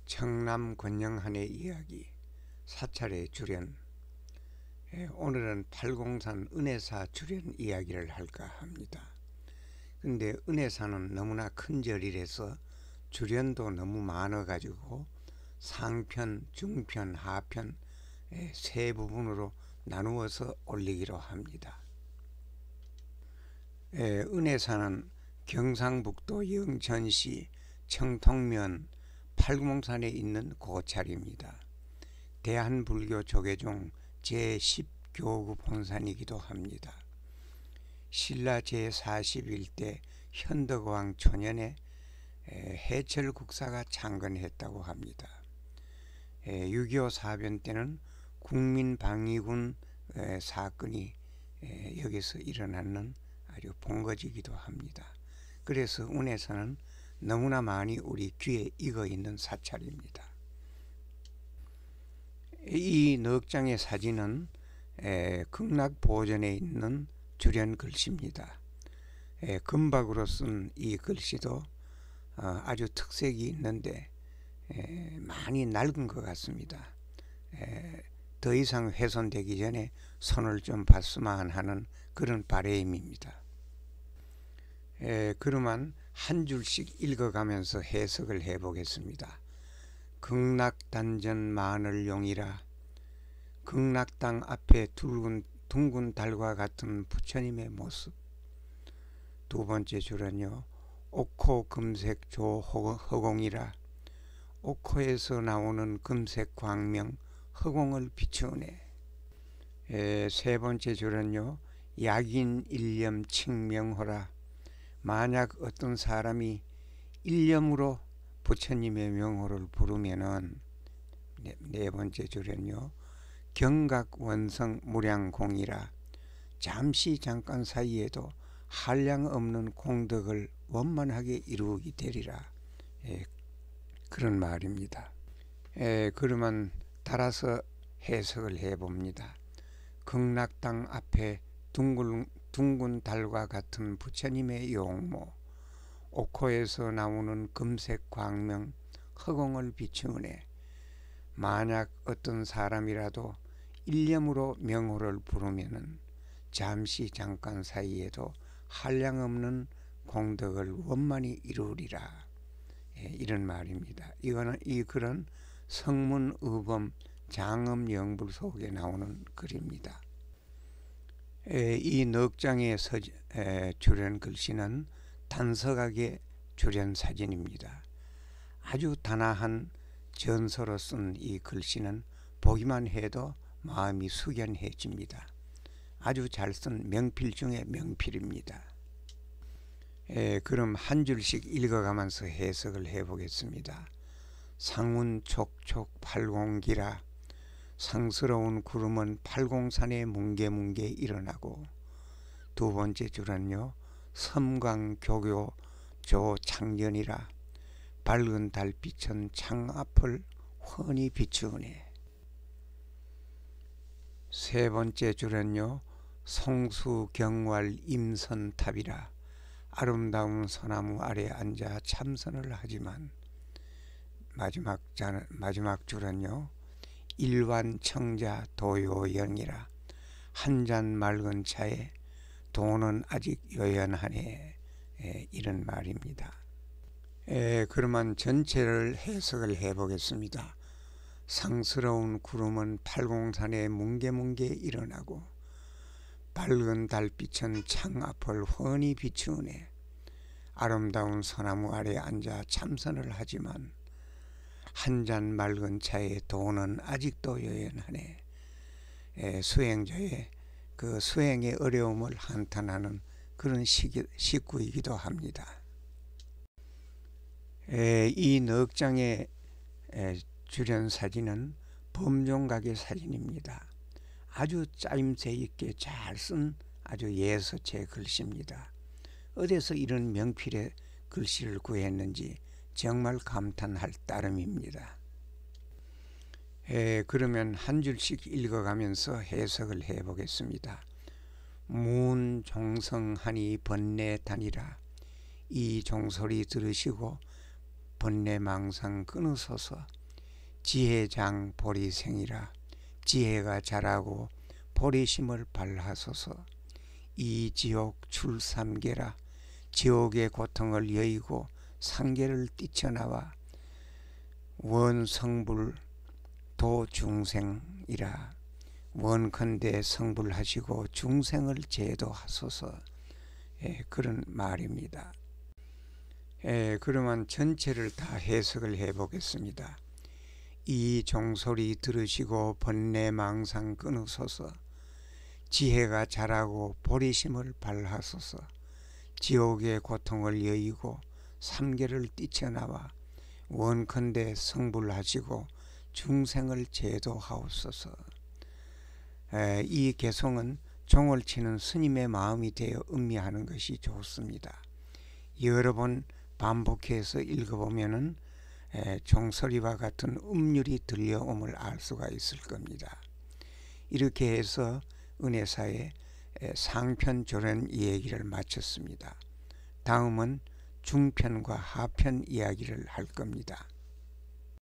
청남 권영한의 이야기 사찰의 주련. 오늘은 팔공산 은혜사 주련 이야기를 할까 합니다. 근데 은혜사는 너무나 큰 절이라서 주련도 너무 많아 가지고 상편, 중편, 하편 세 부분으로 나누어서 올리기로 합니다. 은혜사는 경상북도 영천시 청통면 팔공산에 있는 고찰입니다. 대한불교 조계종 제10교구 본산이기도 합니다. 신라 제41대 현덕왕 초년에 해철국사가 창건했다고 합니다. 6.25 사변 때는 국민방위군 사건이 여기서 일어나는 아주 본거지이기도 합니다. 그래서 은혜사는 너무나 많이 우리 귀에 익어 있는 사찰입니다. 이 넉 장의 사진은 극락보전에 있는 주련 글씨입니다. 금박으로 쓴 이 글씨도 아주 특색이 있는데 많이 낡은 것 같습니다. 더 이상 훼손되기 전에 손을 좀 봤으면 하는 그런 바람입니다. 그러면 한 줄씩 읽어가면서 해석을 해보겠습니다. 극락단전 마늘용이라. 극락당 앞에 둥근 달과 같은 부처님의 모습. 두 번째 줄은요, 옥호 금색 조 허공이라. 옥호에서 나오는 금색 광명 허공을 비추네. 세 번째 줄은요, 약인 일념 칭명호라. 만약 어떤 사람이 일념으로 부처님의 명호를 부르면은, 네 번째 줄은요, 경각원성 무량공이라. 잠시 잠깐 사이에도 한량없는 공덕을 원만하게 이루게 되리라. 그런 말입니다. 그러면 따라서 해석을 해봅니다. 극락당 앞에 둥근 달과 같은 부처님의 용모, 옥호에서 나오는 금색 광명 허공을 비추네. 만약 어떤 사람이라도 일념으로 명호를 부르면은 잠시 잠깐 사이에도 한량없는 공덕을 원만히 이루리라. 이런 말입니다. 이 글은 성문의범 장엄영불 속에 나오는 글입니다. 이 넉 장의 주련 글씨는 단서각의 주련 사진입니다. 아주 단아한 전서로 쓴 이 글씨는 보기만 해도 마음이 숙연해집니다. 아주 잘 쓴 명필 중에 명필입니다. 그럼 한 줄씩 읽어가면서 해석을 해보겠습니다. 상운 촉촉 팔공기라. 상스러운 구름은 팔공산에 뭉게뭉게 일어나고. 두 번째 줄은요, 섬광교교 조창전이라. 밝은 달빛은 창 앞을 훤히 비추네. 세 번째 줄은요, 송수경활 임선탑이라. 아름다운 소나무 아래 앉아 참선을 하지만. 마지막 줄은요, 일완청자 도요영이라. 한 잔 맑은 차에 도는 아직 요연하네. 이런 말입니다. 그러면 전체를 해석을 해보겠습니다. 상스러운 구름은 팔공산에 뭉게뭉게 일어나고. 밝은 달빛은 창 앞을 훤히 비추네. 아름다운 소나무 아래 앉아 참선을 하지만 한 잔 맑은 차에 도는 아직도 요연하네. 수행자의 그 수행의 어려움을 한탄하는 그런 식구이기도 합니다. 이 넉 장의 주련 사진은 범종각의 사진입니다. 아주 짜임새 있게 잘 쓴 아주 예서체 글씨입니다. 어디서 이런 명필의 글씨를 구했는지 정말 감탄할 따름입니다. 그러면 한 줄씩 읽어가면서 해석을 해보겠습니다. 문종성하니 번뇌단이라. 이 종소리 들으시고 번뇌망상 끊으소서. 지혜장 보리생이라 지혜가 자라고 보리심을 발하소서. 이 지옥 출삼계라 지옥의 고통을 여의고 삼계를 뛰쳐나와 원성불 도중생이라 원컨대 성불하시고 중생을 제도하소서. 그런 말입니다. 그러면 전체를 다 해석을 해 보겠습니다. 이 종소리 들으시고 번뇌망상 끊으소서. 지혜가 자라고 보리심을 발하소서. 지옥의 고통을 여의고 삼계를 뛰쳐나와 원컨대 성불하시고 중생을 제도하옵소서. 이 개송은 종을 치는 스님의 마음이 되어 음미하는 것이 좋습니다. 여러 번 반복해서 읽어보면은 종소리와 같은 음률이 들려옴을 알 수가 있을 겁니다. 이렇게 해서 은혜사의 상편 조련 이야기를 마쳤습니다. 다음은 중편과 하편 이야기를 할 겁니다.